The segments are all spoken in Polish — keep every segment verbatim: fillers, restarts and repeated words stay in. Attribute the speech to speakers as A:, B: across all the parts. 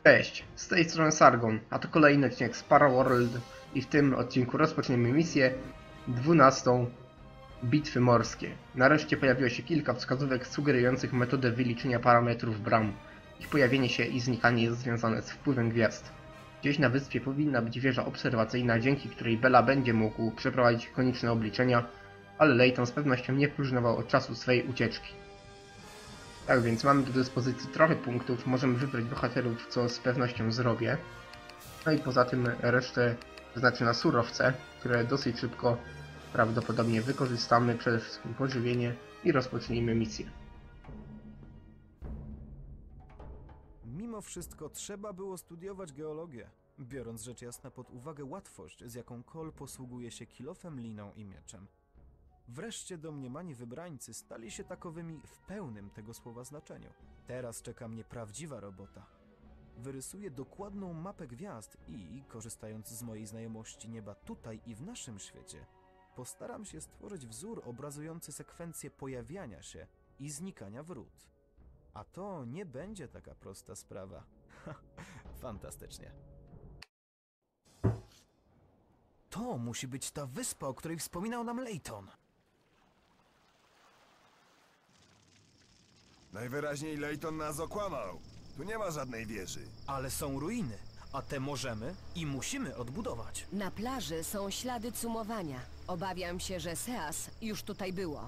A: Cześć, z tej strony Sargon, a to kolejny odcinek z Paraworld i w tym odcinku rozpoczniemy misję dwunastą Bitwy Morskie. Nareszcie pojawiło się kilka wskazówek sugerujących metodę wyliczenia parametrów bram. Ich pojawienie się i znikanie jest związane z wpływem gwiazd. Gdzieś na wyspie powinna być wieża obserwacyjna, dzięki której Bella będzie mógł przeprowadzić konieczne obliczenia, ale Layton z pewnością nie próżnował od czasu swojej ucieczki. Tak więc mamy do dyspozycji trochę punktów, możemy wybrać bohaterów, co z pewnością zrobię. No i poza tym resztę znaczy na surowce, które dosyć szybko prawdopodobnie wykorzystamy, przede wszystkim pożywienie i rozpocznijmy misję.
B: Mimo wszystko trzeba było studiować geologię, biorąc rzecz jasna pod uwagę łatwość, z jaką Cole posługuje się kilofem, liną i mieczem. Wreszcie domniemani wybrańcy stali się takowymi w pełnym tego słowa znaczeniu. Teraz czeka mnie prawdziwa robota. Wyrysuję dokładną mapę gwiazd i, korzystając z mojej znajomości nieba tutaj i w naszym świecie, postaram się stworzyć wzór obrazujący sekwencję pojawiania się i znikania wrót. A to nie będzie taka prosta sprawa. Fantastycznie. To musi być ta wyspa, o której wspominał nam Layton.
C: Najwyraźniej Layton nas okłamał. Tu nie ma żadnej wieży.
B: Ale są ruiny, a te możemy i musimy odbudować.
D: Na plaży są ślady cumowania. Obawiam się, że Seas już tutaj było.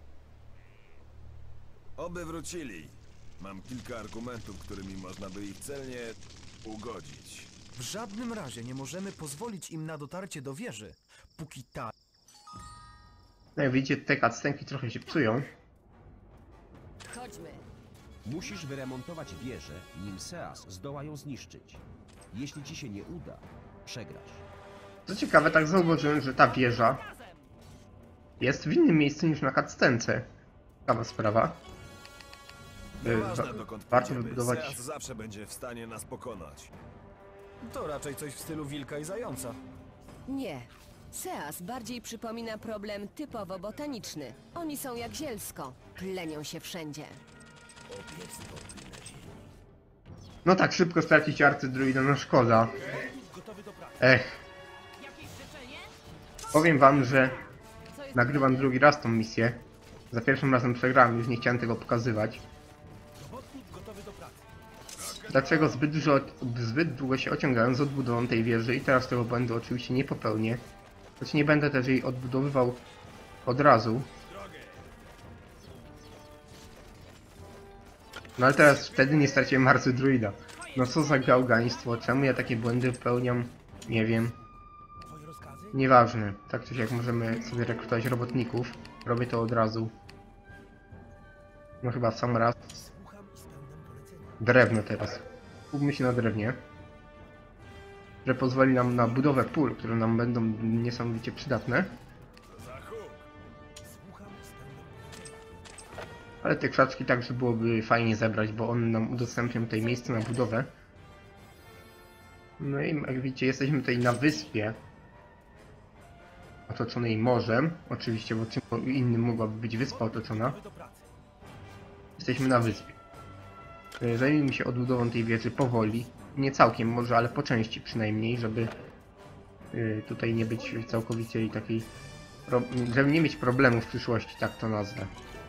C: Oby wrócili. Mam kilka argumentów, którymi można by ich celnie ugodzić.
B: W żadnym razie nie możemy pozwolić im na dotarcie do wieży, póki ta...
A: No jak widzicie, te cutscenki trochę się psują.
D: Chodźmy.
E: Musisz wyremontować wieżę, nim Seas zdoła ją zniszczyć. Jeśli ci się nie uda, przegrasz.
A: Co ciekawe, tak zauważyłem, że ta wieża jest w innym miejscu niż na cutscence. Ciekawa sprawa.
C: Nieważne dokąd
A: Warto
C: pójdziemy,
A: wybudować...
C: Seas zawsze będzie w stanie nas pokonać.
B: To raczej coś w stylu wilka i zająca.
D: Nie. Seas bardziej przypomina problem typowo botaniczny. Oni są jak zielsko. Plenią się wszędzie.
A: No tak, szybko stracić arcydruida, no szkoda. Ech. Powiem wam, że nagrywam drugi raz tą misję. Za pierwszym razem przegrałem, już nie chciałem tego pokazywać. Dlaczego zbyt dużo, zbyt długo się ociągałem z odbudową tej wieży i teraz tego błędu oczywiście nie popełnię. Choć nie będę też jej odbudowywał od razu. No ale teraz wtedy nie straciłem arcydruida. No co za gałgaństwo, czemu ja takie błędy popełniam? Nie wiem. Nieważne, tak czy siak możemy sobie rekrutować robotników. Robię to od razu. No chyba w sam raz. Drewno teraz. Skupmy się na drewnie. Które pozwoli nam na budowę pól, które nam będą niesamowicie przydatne. Ale te krzaczki także byłoby fajnie zebrać, bo one nam udostępnią tutaj miejsce na budowę. No i jak widzicie, jesteśmy tutaj na wyspie otoczonej morzem. Oczywiście, bo czym innym mogłaby być wyspa otoczona. Jesteśmy na wyspie. Zajmijmy się odbudową tej wieży powoli. Nie całkiem może, ale po części przynajmniej, żeby tutaj nie być całkowicie takiej... żeby nie mieć problemów w przyszłości, tak to nazwę.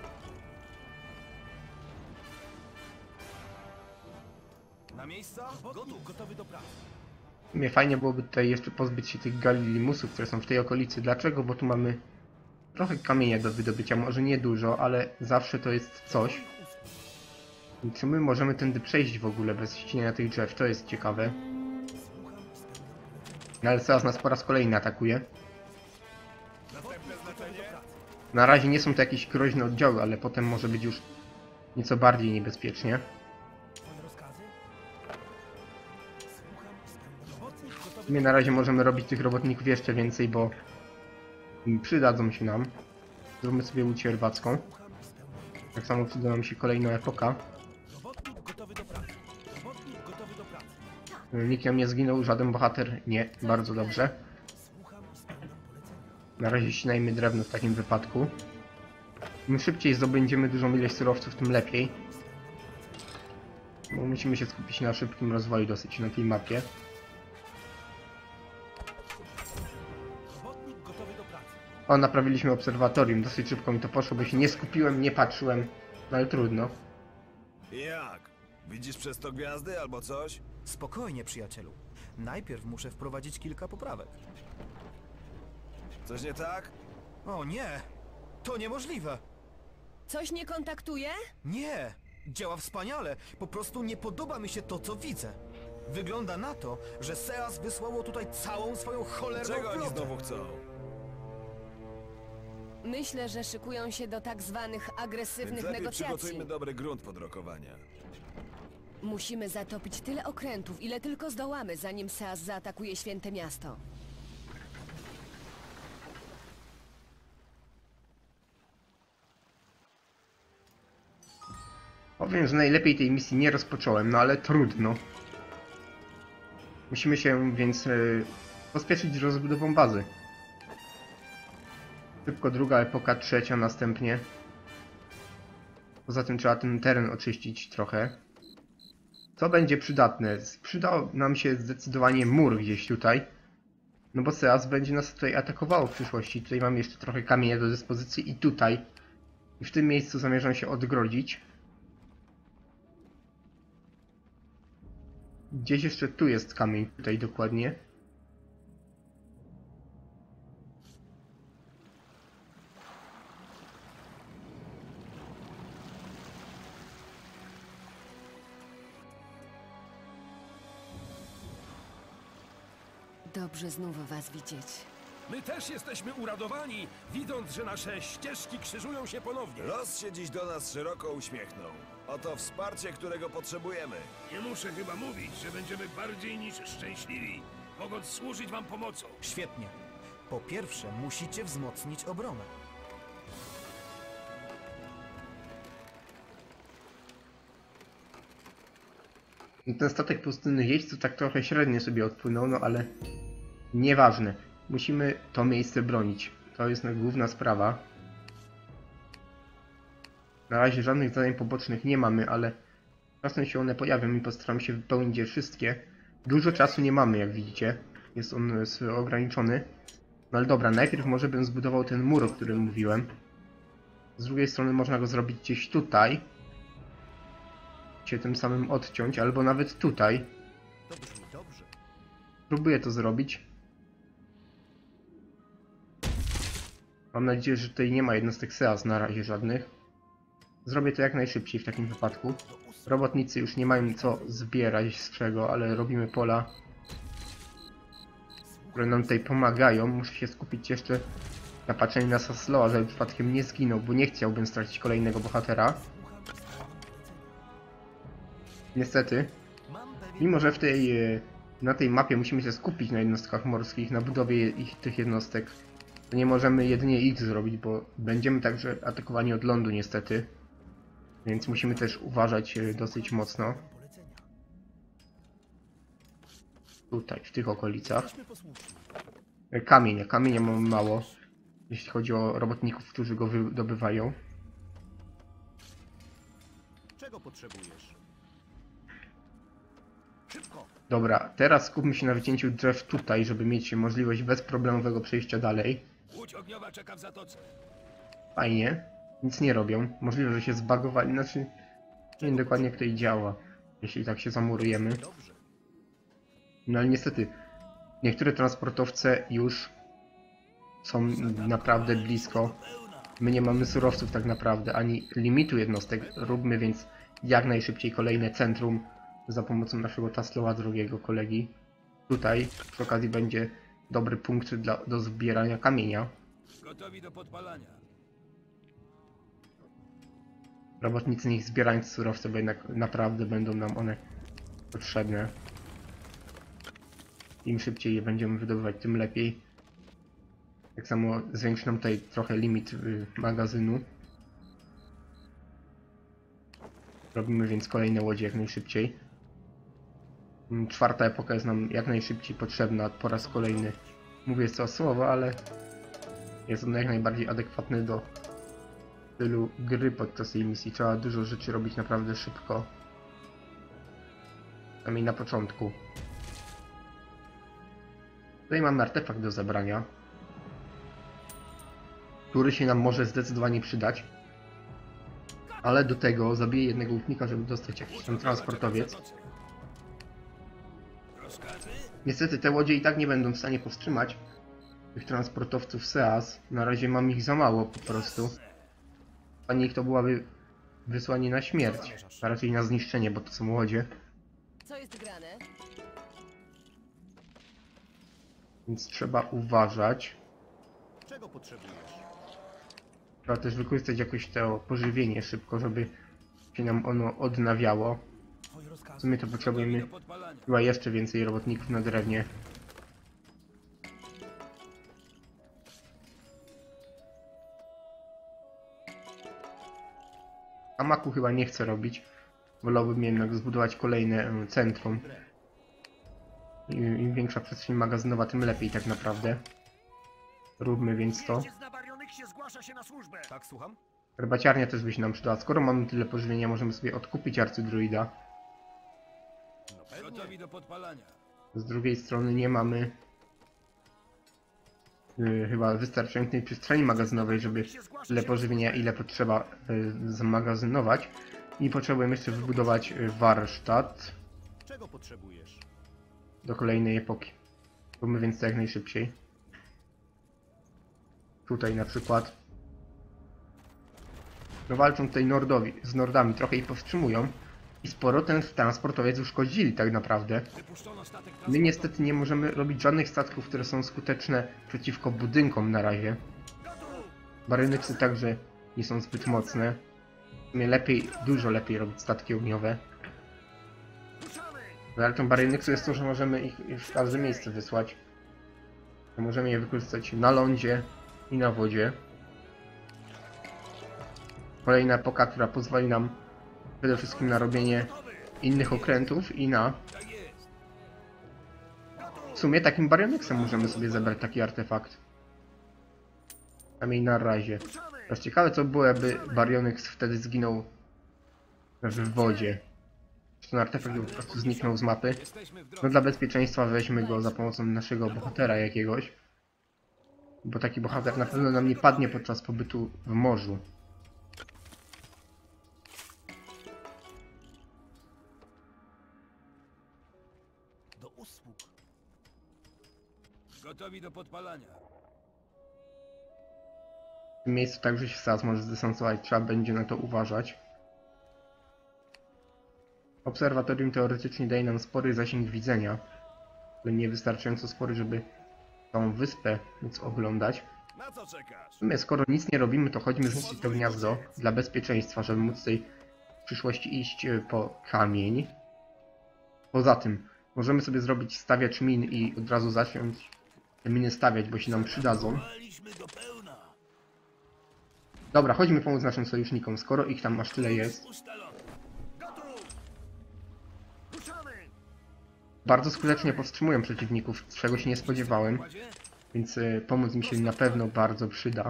B: Na miejsca? Gotów, gotowy do pracy.
A: Mnie fajnie byłoby tutaj jeszcze pozbyć się tych galilimusów, które są w tej okolicy. Dlaczego? Bo tu mamy trochę kamienia do wydobycia, może nie dużo, ale zawsze to jest coś. I czy my możemy tędy przejść w ogóle bez ścinania tych drzew? To jest ciekawe. No ale teraz nas po raz kolejny atakuje. Na razie nie są to jakieś groźne oddziały, ale potem może być już nieco bardziej niebezpiecznie. My na razie możemy robić tych robotników jeszcze więcej, bo przydadzą się nam. Zróbmy sobie łódź rybacką. Tak samo przyda nam się kolejna epoka. Nikt nam nie zginął, żaden bohater nie, bardzo dobrze. Na razie ścinajmy drewno w takim wypadku. Im szybciej zdobędziemy dużą ilość surowców, tym lepiej. Bo musimy się skupić na szybkim rozwoju dosyć na tej mapie.
F: Robotnik gotowy do pracy.
A: O, naprawiliśmy obserwatorium. Dosyć szybko mi to poszło, bo się nie skupiłem, nie patrzyłem. No ale trudno.
C: Jak? Widzisz przez to gwiazdy albo coś?
B: Spokojnie, przyjacielu. Najpierw muszę wprowadzić kilka poprawek.
C: Coś nie tak?
B: O nie! To niemożliwe!
D: Coś nie kontaktuje?
B: Nie! Działa wspaniale! Po prostu nie podoba mi się to, co widzę. Wygląda na to, że Seas wysłało tutaj całą swoją cholerną
C: Czego oni
B: flotę.
C: znowu chcą?
D: Myślę, że szykują się do tak zwanych
C: Więc
D: agresywnych
C: lepiej
D: negocjacji.
C: przygotujmy dobry grunt pod rokowania.
D: Musimy zatopić tyle okrętów, ile tylko zdołamy, zanim Seas zaatakuje Święte Miasto.
A: Powiem, że najlepiej tej misji nie rozpocząłem, no ale trudno. Musimy się więc yy, pospieszyć z rozbudową bazy. Szybko druga epoka, trzecia następnie. Poza tym trzeba ten teren oczyścić trochę. Co będzie przydatne? Przydał nam się zdecydowanie mur gdzieś tutaj. No bo Seas będzie nas tutaj atakowało w przyszłości. Tutaj mam jeszcze trochę kamienia do dyspozycji i tutaj. I w tym miejscu zamierzam się odgrodzić. Gdzieś jeszcze tu jest kamień, tutaj dokładnie.
D: Dobrze znów was widzieć.
F: My też jesteśmy uradowani, widząc, że nasze ścieżki krzyżują się ponownie.
C: Los się dziś do nas szeroko uśmiechnął. Oto wsparcie, którego potrzebujemy.
F: Nie muszę chyba mówić, że będziemy bardziej niż szczęśliwi, mogąc służyć wam pomocą.
B: Świetnie. Po pierwsze, musicie wzmocnić obronę.
A: Ten statek pustynnych jeźdźców tak trochę średnio sobie odpłynął, no ale nieważne. Musimy to miejsce bronić. To jest główna sprawa. Na razie żadnych zadań pobocznych nie mamy, ale czasem się one pojawią i postaram się wypełnić je wszystkie. Dużo czasu nie mamy, jak widzicie. Jest on ograniczony. No ale dobra, najpierw może bym zbudował ten mur, o którym mówiłem. Z drugiej strony można go zrobić gdzieś tutaj. Się tym samym odciąć, albo nawet tutaj.
F: To brzmi dobrze.
A: Próbuję to zrobić. Mam nadzieję, że tutaj nie ma jednostek Seas na razie żadnych. Zrobię to jak najszybciej w takim wypadku. Robotnicy już nie mają co zbierać z czego, ale robimy pola, które nam tutaj pomagają. Muszę się skupić jeszcze na patrzeniu na Sasloa, żeby przypadkiem nie zginął, bo nie chciałbym stracić kolejnego bohatera. Niestety, mimo że w tej, na tej mapie musimy się skupić na jednostkach morskich, na budowie ich, tych jednostek, to nie możemy jedynie ich zrobić, bo będziemy także atakowani od lądu niestety. Więc musimy też uważać dosyć mocno. Tutaj, w tych okolicach. Kamienia, kamienia mamy mało, jeśli chodzi o robotników, którzy go wydobywają.
F: Czego potrzebujesz? Szybko!
A: Dobra, teraz skupmy się na wycięciu drzew tutaj, żeby mieć możliwość bezproblemowego przejścia dalej.
F: Łódź ogniowa czeka w zatoce.
A: Fajnie. Nic nie robią. Możliwe, że się zbagowali. Znaczy, nie wiem dokładnie jak to i działa, jeśli tak się zamurujemy.
F: Dobrze.
A: No ale niestety, niektóre transportowce już są naprawdę blisko. My nie mamy surowców tak naprawdę, ani limitu jednostek. Róbmy więc jak najszybciej kolejne centrum za pomocą naszego Tasloa, drugiego kolegi. Tutaj przy okazji będzie dobry punkt dla, do zbierania kamienia.
F: Gotowi do podpalania.
A: Robotnicy niech zbierają surowce, bo jednak naprawdę będą nam one potrzebne. Im szybciej je będziemy wydobywać, tym lepiej. Tak samo zwiększy nam tutaj trochę limit y, magazynu. Robimy więc kolejne łodzie jak najszybciej. Czwarta epoka jest nam jak najszybciej potrzebna po raz kolejny. Mówię to słowo, ale jest on jak najbardziej adekwatny do stylu gry podczas tej misji. Trzeba dużo rzeczy robić naprawdę szybko. Przynajmniej na początku. Tutaj mamy artefakt do zabrania, który się nam może zdecydowanie przydać. Ale do tego zabiję jednego łupnika, żeby dostać jakiś tam transportowiec. Niestety te łodzie i tak nie będą w stanie powstrzymać tych transportowców Seas. Na razie mam ich za mało po prostu. A niech to byłaby wysłanie na śmierć, a raczej na zniszczenie, bo to są łodzie.
D: Co jest grane?
A: Więc trzeba uważać.
B: Czego potrzebujesz?
A: Trzeba też wykorzystać jakoś to pożywienie szybko, żeby się nam ono odnawiało. W sumie to potrzebujemy chyba jeszcze więcej robotników na drewnie. Hamaku chyba nie chcę robić. Wolałbym jednak zbudować kolejne centrum. Im, im większa przestrzeń magazynowa, tym lepiej tak naprawdę. Róbmy więc to.
B: Tak, słucham?
A: Herbaciarnia też by się nam przydała. Skoro mamy tyle pożywienia, możemy sobie odkupić arcydruida.
F: Gotowi do podpalania.
A: Z drugiej strony nie mamy yy, chyba wystarczającej przestrzeni magazynowej, żeby tyle pożywienia, ile potrzeba yy, zamagazynować. I potrzebujemy jeszcze wybudować yy, warsztat
B: Czego potrzebujesz?
A: do kolejnej epoki. Róbmy więc to jak najszybciej. Tutaj na przykład. No walczą tutaj Nordowi, z Nordami, trochę ich powstrzymują. I sporo ten transportowiec uszkodzili tak naprawdę. My niestety nie możemy robić żadnych statków, które są skuteczne przeciwko budynkom na razie. Barynyksy także nie są zbyt mocne. W sumie lepiej, dużo lepiej robić statki ogniowe. Zaletą Barynyksu jest to, że możemy ich w każde miejsce wysłać. Możemy je wykorzystać na lądzie i na wodzie. Kolejna epoka, która pozwoli nam przede wszystkim na robienie innych okrętów i na... W sumie takim Barynyksem możemy sobie zebrać taki artefakt. Przynajmniej na razie. Teraz ciekawe co było, jakby Baryonyx wtedy zginął w wodzie. Czy ten artefakt po prostu zniknął z mapy. No dla bezpieczeństwa weźmy go za pomocą naszego bohatera jakiegoś. Bo taki bohater na pewno nam nie padnie podczas pobytu w morzu.
B: Do usług.
F: Gotowi do podpalania.
A: W tym miejscu także się Seas może zdystansować, trzeba będzie na to uważać. Obserwatorium teoretycznie daje nam spory zasięg widzenia, ale nie wystarczająco spory, żeby tą wyspę móc oglądać.
F: Na co czekasz?
A: W sumie skoro nic nie robimy, to chodźmy zniszczyć to gniazdo dla bezpieczeństwa, żeby móc tutaj w przyszłości iść po kamień. Poza tym możemy sobie zrobić stawiacz min i od razu zacząć te miny stawiać, bo się nam przydadzą. Dobra, chodźmy pomóc naszym sojusznikom, skoro ich tam aż tyle jest. Bardzo skutecznie powstrzymują przeciwników, czego się nie spodziewałem, więc y, pomóc mi się na pewno bardzo przyda.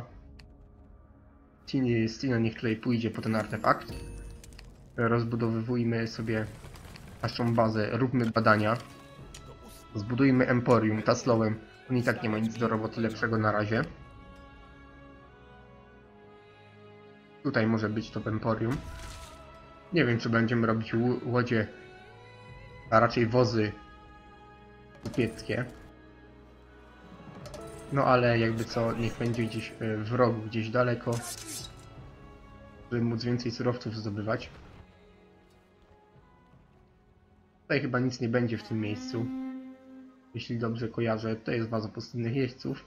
A: Stino niech tutaj pójdzie po ten artefakt. Rozbudowywujmy sobie naszą bazę, róbmy badania. Zbudujmy Emporium, Taslowem. On i tak nie ma nic do roboty lepszego na razie. Tutaj może być to Emporium. Nie wiem, czy będziemy robić łodzie, a raczej wozy kupieckie. No ale jakby co, niech będzie gdzieś w rogu, gdzieś daleko, żeby móc więcej surowców zdobywać. Tutaj chyba nic nie będzie w tym miejscu. Jeśli dobrze kojarzę, to jest baza pustynnych jeźdźców.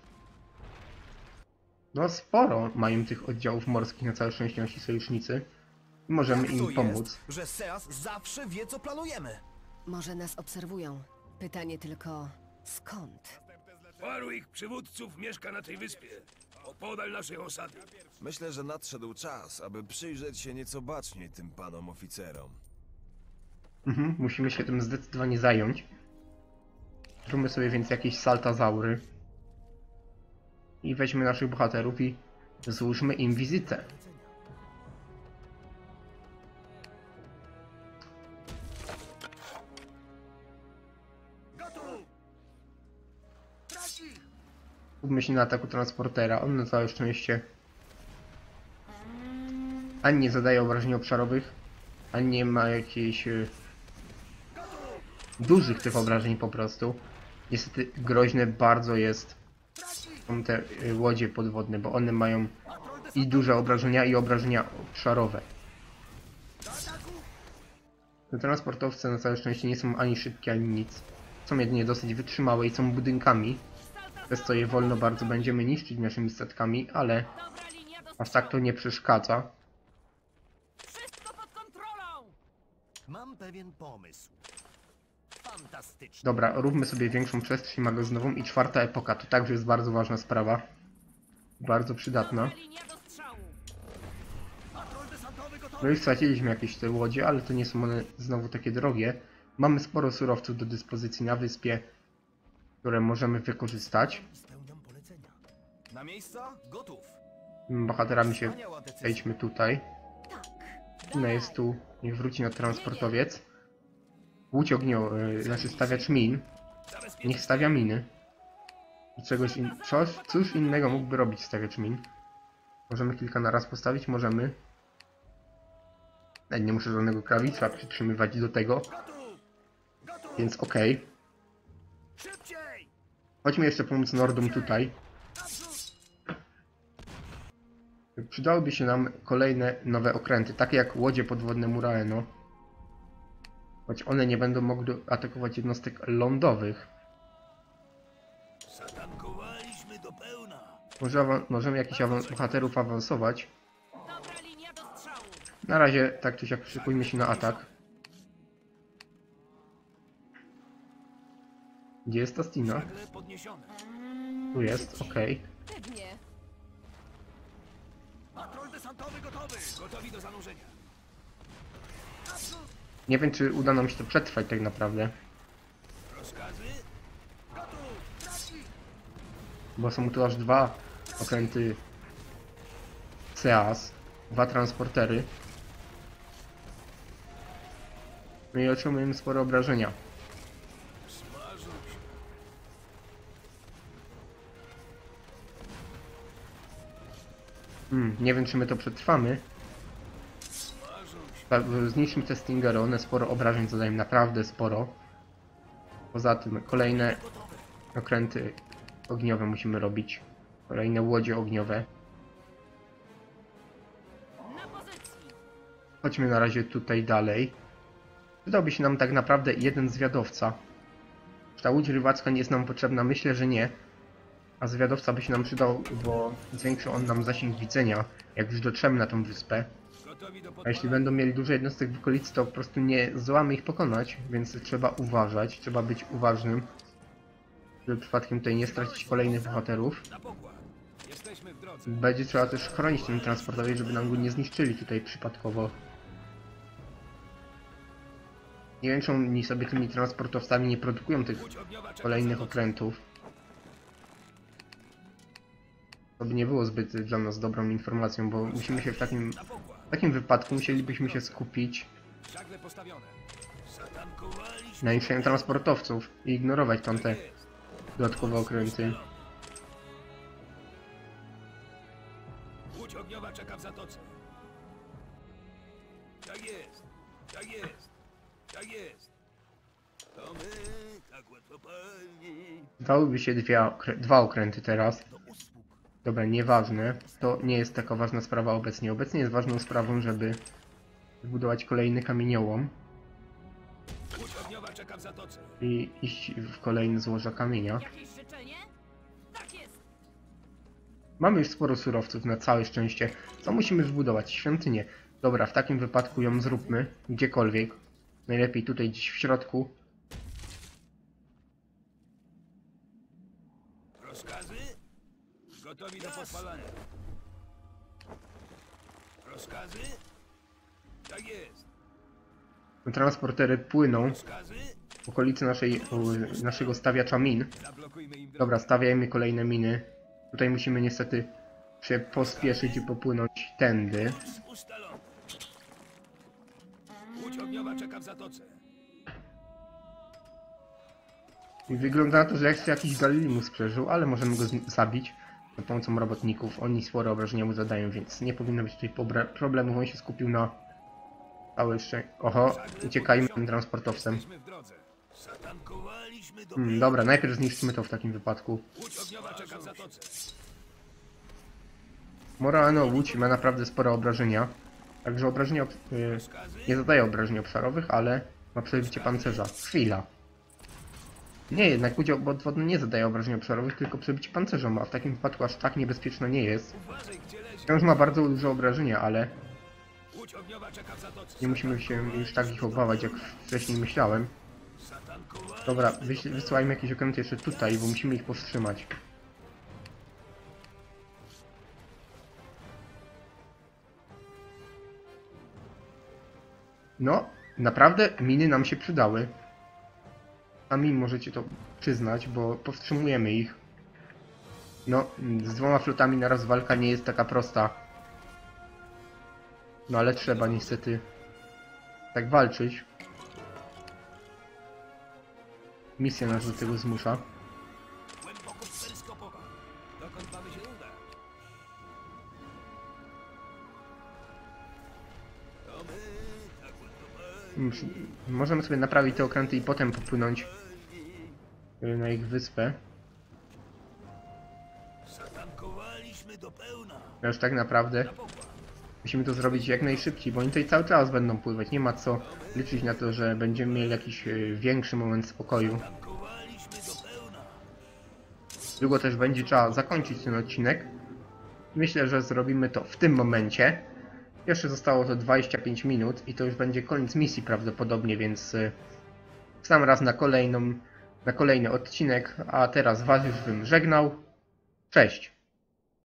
A: No sporo mają tych oddziałów morskich, na całe szczęście nasi sojusznicy. I możemy im pomóc.
B: Jest, że Seas zawsze wie, co planujemy.
D: Może nas obserwują. Pytanie tylko, skąd?
F: Paru ich przywódców mieszka na tej wyspie, opodal naszej osady.
C: Myślę, że nadszedł czas, aby przyjrzeć się nieco baczniej tym panom oficerom.
A: Mhm, musimy się tym zdecydowanie zająć. Zróbmy sobie więc jakieś saltazaury. I weźmy naszych bohaterów i złóżmy im wizytę. Skupmy się na ataku transportera. On na całe szczęście ani nie zadaje obrażeń obszarowych, ani nie ma jakichś y, dużych tych obrażeń po prostu. Niestety groźne bardzo jest są te y, łodzie podwodne, bo one mają i duże obrażenia, i obrażenia obszarowe. Te transportowce na całe szczęście nie są ani szybkie, ani nic. Są jedynie dosyć wytrzymałe i są budynkami, przez co je wolno bardzo będziemy niszczyć naszymi statkami, ale aż tak to nie przeszkadza.
G: Wszystko pod kontrolą! Mam pewien pomysł. Fantastyczny.
A: Dobra, róbmy sobie większą przestrzeń magazynową i czwarta epoka, to także jest bardzo ważna sprawa. Bardzo przydatna.
G: Linia do strzału.
A: No już straciliśmy jakieś te łodzie, ale to nie są one znowu takie drogie. Mamy sporo surowców do dyspozycji na wyspie, które możemy wykorzystać.
G: Spełniam polecenia.
B: Na miejsca? Gotów.
A: Bohaterami się
B: Wspaniała decyzja.
A: przejdźmy tutaj. Ona jest tu, niech wróci na transportowiec. Łódź ognio, yy, znaczy stawiacz min. Niech stawia miny. I czegoś in... Coś, cóż innego mógłby robić stawiacz min? Możemy kilka na raz postawić? Możemy. Nawet nie muszę żadnego klawisza przytrzymywać do tego. Więc okej. Okay.
G: Szybciej!
A: Chodźmy jeszcze pomóc Nordom tutaj. Przydałyby się nam kolejne nowe okręty, takie jak łodzie podwodne Muraeno. Choć one nie będą mogły atakować jednostek lądowych.
F: Zatankowaliśmy do pełna.
A: Może możemy jakichś awan bohaterów awansować.
G: Dobra linia do strzału.
A: Na razie tak czy siak szykujmy się na atak. Gdzie jest ta Stina?
F: Nagle podniesione.
A: Tu jest, okej.
D: Pewnie.
F: Patrol desantowy gotowy. Gotowi do zanurzenia.
A: Nie wiem, czy uda nam się to przetrwać tak naprawdę.
F: Rozkazy? Gotów.
A: Bo są tu aż dwa okręty Seas, dwa transportery. No i otrzymujemy spore obrażenia.
F: Smażą się.
A: Hmm, nie wiem, czy my to przetrwamy.
F: Smażą się.
A: Tak, zniszczmy te Stingery, one sporo obrażeń zadają, naprawdę sporo. Poza tym kolejne okręty ogniowe musimy robić. Kolejne łodzie ogniowe.
G: Na pozycji.
A: Chodźmy na razie tutaj dalej. Przydałby się nam tak naprawdę jeden zwiadowca. Czy ta łódź rybacka nie jest nam potrzebna? Myślę, że nie. A zwiadowca by się nam przydał, bo zwiększy on nam zasięg widzenia, jak już dotrzemy na tą wyspę.
F: Gotowi do
A: A jeśli będą mieli dużo jednostek w okolicy, to po prostu nie zdołamy ich pokonać, więc trzeba uważać, trzeba być uważnym, żeby przypadkiem tutaj nie stracić kolejnych bohaterów.
F: Na pokład. Jesteśmy w drodze.
A: Będzie trzeba też chronić ten transportowiec, żeby nam go nie zniszczyli tutaj przypadkowo. Nie wiem, czy oni sobie tymi transportowcami nie produkują tych
F: Łódź ogniowa czeka
A: kolejnych
F: za nocą.
A: okrętów. To by nie było zbyt dla nas dobrą informacją, bo musimy się w takim,
F: Na pokład.
A: w takim wypadku musielibyśmy się skupić
F: Żagle postawione. Zatankowaliśmy.
A: na niszczeniu transportowców i ignorować tamte
F: Jest.
A: dodatkowe okręty.
F: Łódź ogniowa czeka w zatoce. Tak jest. Tak jest. Tak jest. To my tak łatwopalni.
A: Dałyby się dwie okrę dwa okręty teraz. Dobra, nieważne. To nie jest taka ważna sprawa obecnie. Obecnie jest ważną sprawą, żeby zbudować kolejny kamieniołom
F: Łódź ogniowa czeka w zatoce.
A: i iść w kolejne złoża kamienia.
G: Jakieś życzenie? Tak jest.
A: Mamy już sporo surowców na całe szczęście. Co musimy zbudować? Świątynię. Dobra, w takim wypadku ją zróbmy. Gdziekolwiek. Najlepiej tutaj gdzieś w środku.
F: Rozkazy? Gotowi do podpalania. Rozkazy? Tak jest.
A: Transportery płyną
F: Rozkazy?
A: w okolicy naszej, u- naszego stawiacza min.
F: Zablokujmy im drogę.
A: Dobra, stawiajmy kolejne miny. Tutaj musimy niestety się pospieszyć i popłynąć tędy.
F: Ustalony. Łódź ogniowa czeka w zatoce.
A: I wygląda na to, że jeszcze jakiś Gallimus przeżył, ale możemy go zabić za pomocą robotników. Oni spore obrażenia mu zadają, więc nie powinno być tutaj problemów. On się skupił na całe jeszcze... Oho, uciekajmy tym transportowcem.
F: Jesteśmy w drodze.
C: Zatankowaliśmy do...
A: Hmm, dobra, najpierw zniszczymy to w takim wypadku.
F: Łódź ogniowa czeka w zatoce.
A: Morano Łódź ma naprawdę spore obrażenia. Także obrażenia... Yy, nie zadaje obrażeń obszarowych, ale ma przebicie pancerza. Chwila. Nie, jednak Łódź podwodna nie zadaje obrażeń obszarowych, tylko przebicie pancerza ma. W takim wypadku aż tak niebezpieczna nie jest.
F: Uważaj, gdzie lezie.
A: Wciąż ma bardzo duże obrażenia, ale
F: Łódź ogniowa czeka w zatoce.
A: nie musimy się już tak ich obawiać, jak wcześniej myślałem. Dobra, wyś- wysyłajmy jakieś okręty jeszcze tutaj, bo musimy ich powstrzymać. No, naprawdę miny nam się przydały. Sami możecie to przyznać, bo powstrzymujemy ich. No, z dwoma flotami naraz walka nie jest taka prosta. No ale trzeba niestety tak walczyć. Misja nas do tego zmusza.
F: Głęboko peryskopowa. Dokąd mamy się udać? To my, tak łatwo
A: Mus- Możemy sobie naprawić te okręty i potem popłynąć y, na ich wyspę.
C: Zatankowaliśmy do pełna.
A: Już tak naprawdę musimy to zrobić jak najszybciej, bo oni tutaj cały czas będą pływać. Nie ma co liczyć na to, że będziemy mieli jakiś y, większy moment spokoju.
C: Zatankowaliśmy do pełna.
A: Długo też będzie trzeba zakończyć ten odcinek. Myślę, że zrobimy to w tym momencie. Jeszcze zostało to dwadzieścia pięć minut i to już będzie koniec misji prawdopodobnie, więc y, w sam raz na kolejną, na kolejny odcinek. A teraz was już bym żegnał. Cześć!